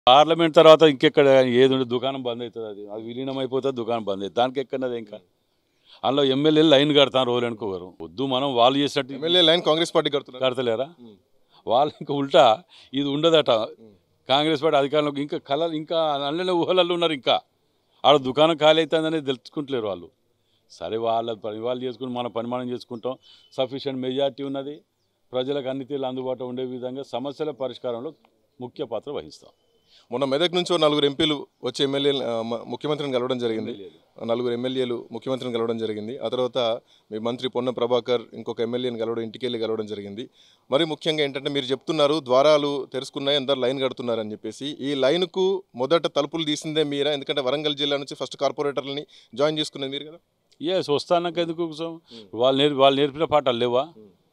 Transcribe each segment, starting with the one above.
Parliament తర్వాత ఇంకెక్కడ ఏది ఉండే దుకాణం బంద్ అవుతుంది. అది విలీనం అయిపోతుంది, దుకాణం బంద్ అవుతుంది. దానికి ఎక్కడది ఇంకా అందులో ఎమ్మెల్యేలు లైన్ కడతాను రోజు అనుకోరు. వద్దు మనం వాళ్ళు చేసినట్టు ఎమ్మెల్యే లైన్ కాంగ్రెస్ పార్టీ కడుతున్నారు. కడతలేరా? వాళ్ళు ఇంకా ఉల్టా ఇది ఉండదట. కాంగ్రెస్ పార్టీ అధికారంలోకి ఇంకా కళలు ఇంకా అల్లనే ఊహలలో ఉన్నారు. ఇంకా ఆడ దుకాణం ఖాళీ అవుతుందనేది తెలుసుకుంటలేరు వాళ్ళు. సరే వాళ్ళ పని వాళ్ళు చేసుకుని మన పని మనం చేసుకుంటాం. సఫిషియెంట్ మెజార్టీ ఉన్నది. ప్రజలకు అన్ని తీరులు అందుబాటులో ఉండే విధంగా సమస్యల పరిష్కారంలో ముఖ్య పాత్ర వహిస్తాం. మొన్న మెదక్ నుంచి నలుగురు ఎంపీలు వచ్చి ఎమ్మెల్యేలు ముఖ్యమంత్రిని కలవడం జరిగింది. నలుగురు ఎమ్మెల్యేలు ముఖ్యమంత్రిని కలవడం జరిగింది. ఆ తర్వాత మీ మంత్రి పొన్నం ప్రభాకర్ ఇంకొక ఎమ్మెల్యేని కలవడం, ఇంటికి వెళ్ళి కలవడం జరిగింది. మరి ముఖ్యంగా ఏంటంటే మీరు చెప్తున్నారు ద్వారాలు తెరుచుకున్నాయి, అందరు లైన్ కడుతున్నారని చెప్పేసి. ఈ లైన్కు మొదట తలుపులు తీసిందే మీరా? ఎందుకంటే వరంగల్ జిల్లా నుంచి ఫస్ట్ కార్పొరేటర్లని జాయిన్ చేసుకున్నది మీరు కదా. వస్తాన్నాక ఎందుకు వాళ్ళు నేర్పిన పాఠాలు లేవా?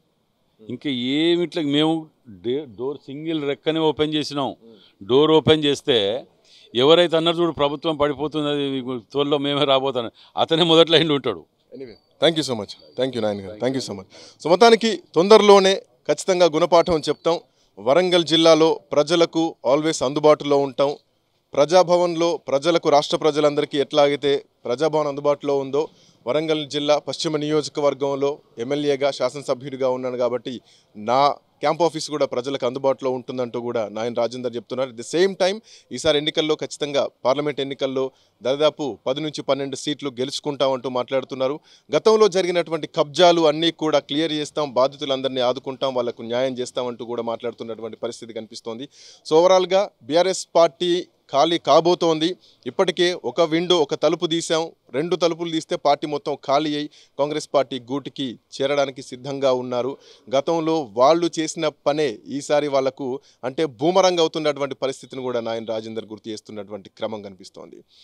ఇంకా ఏమిట్లా మేము డోర్ సింగిల్ రెక్కనే ఓపెన్ చేసినాం. డోర్ ఓపెన్ చేస్తే ఎవరైతే అన్నారు చూడు ప్రభుత్వం పడిపోతుంది త్వరలో మేమే రాబోతాను, అతనే మొదటి లైన్లో ఉంటాడు. Anyway thank you so much. Thank you నాయన గారు, thank you so much. So మొత్తానికి తొందరలోనే ఖచ్చితంగా గుణపాఠం చెప్తాం. వరంగల్ జిల్లాలో ప్రజలకు ఆల్వేస్ అందుబాటులో ఉంటాం. ప్రజాభవన్లో ప్రజలకు, రాష్ట్ర ప్రజలందరికీ ఎట్లాగైతే ప్రజాభవన్ అందుబాటులో ఉందో వరంగల్ జిల్లా పశ్చిమ నియోజకవర్గంలో ఎమ్మెల్యేగా, శాసనసభ్యుడిగా ఉన్నాను కాబట్టి నా క్యాంప్ ఆఫీస్ కూడా ప్రజలకు అందుబాటులో ఉంటుందంటూ కూడా నాయన రాజేందర్ చెప్తున్నారు. అట్ ది సేమ్ టైం ఈసారి ఎన్నికల్లో ఖచ్చితంగా పార్లమెంట్ ఎన్నికల్లో దాదాపు 10 నుంచి 12 సీట్లు గెలుచుకుంటామంటూ మాట్లాడుతున్నారు. గతంలో జరిగినటువంటి కబ్జాలు అన్నీ కూడా క్లియర్ చేస్తాం, బాధితులందరినీ ఆదుకుంటాం, వాళ్ళకు న్యాయం చేస్తామంటూ కూడా మాట్లాడుతున్నటువంటి పరిస్థితి కనిపిస్తోంది. సో ఓవరాల్గా బీఆర్ఎస్ పార్టీ ఖాళీ కాబోతోంది. ఇప్పటికే ఒక విండో, ఒక తలుపు తీసాం, 2 తలుపులు తీస్తే పార్టీ మొత్తం ఖాళీ అయ్యి కాంగ్రెస్ పార్టీ గూటికి చేరడానికి సిద్ధంగా ఉన్నారు. గతంలో వాళ్ళు చేసిన పనే ఈసారి వాళ్లకు అంటే బూమరంగ్ అవుతున్నటువంటి పరిస్థితిని కూడా నాయన రాజేందర్ గుర్తు చేస్తున్నటువంటి క్రమం కనిపిస్తోంది.